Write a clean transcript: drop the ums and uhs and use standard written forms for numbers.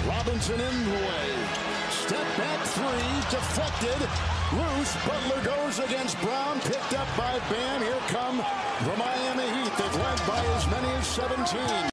Robinson in the way. Step back three, deflected. Loose. Butler goes against Brown. Picked up by Bam. Here come the Miami Heat. They've led by as many as 17.